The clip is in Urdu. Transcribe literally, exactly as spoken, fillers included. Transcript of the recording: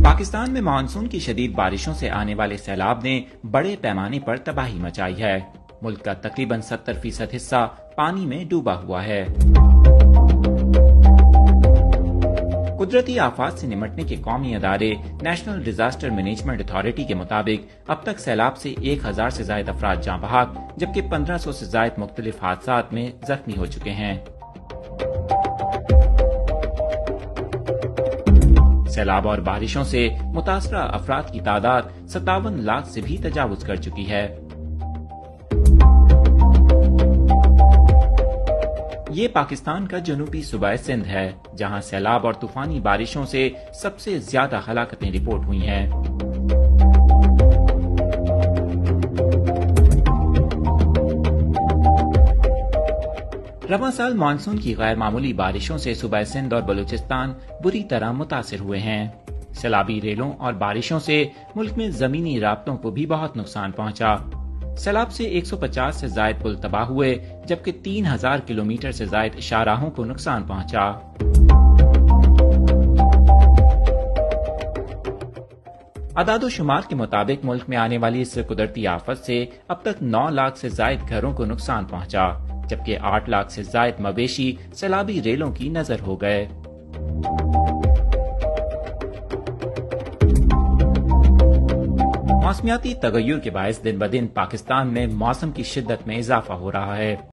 پاکستان میں مانسون کی شدید بارشوں سے آنے والے سیلاب نے بڑے پیمانے پر تباہی مچائی ہے۔ ملک کا تقریباً ستر فیصد حصہ پانی میں ڈوبا ہوا ہے۔ قدرتی آفات سے نمٹنے کے قومی ادارے نیشنل ڈیزاسٹر مینجمنٹ اتھارٹی کے مطابق اب تک سیلاب سے ایک ہزار سے زائد افراد جاں بحق جبکہ پندرہ سو سے زائد مختلف حادثات میں زخمی ہو چکے ہیں۔ سیلاب اور بارشوں سے متاثرہ افراد کی تعداد ستاون لاکھ سے بھی تجاوز کر چکی ہے۔ یہ پاکستان کا جنوبی صوبہ سندھ ہے جہاں سیلاب اور طوفانی بارشوں سے سب سے زیادہ ہلاکتیں رپورٹ ہوئی ہیں۔ رواں سال مانسون کی غیر معمولی بارشوں سے صوبہ سندھ اور بلوچستان بری طرح متاثر ہوئے ہیں۔ سیلابی ریلوں اور بارشوں سے ملک میں زمینی رابطوں کو بھی بہت نقصان پہنچا۔ سیلاب سے ایک سو پچاس سے زائد پل تباہ ہوئے جبکہ تین ہزار کلومیٹر سے زائد شاہراہوں کو نقصان پہنچا۔ اعداد و شمار کے مطابق ملک میں آنے والی اس قدرتی آفت سے اب تک نو لاکھ سے زائد گھروں کو نقصان پہنچا جبکہ آٹھ لاکھ سے زائد مویشی سیلابی ریلوں کی نظر ہو گئے۔ موسمیاتی تغیر کے باعث دن بدن پاکستان میں موسم کی شدت میں اضافہ ہو رہا ہے۔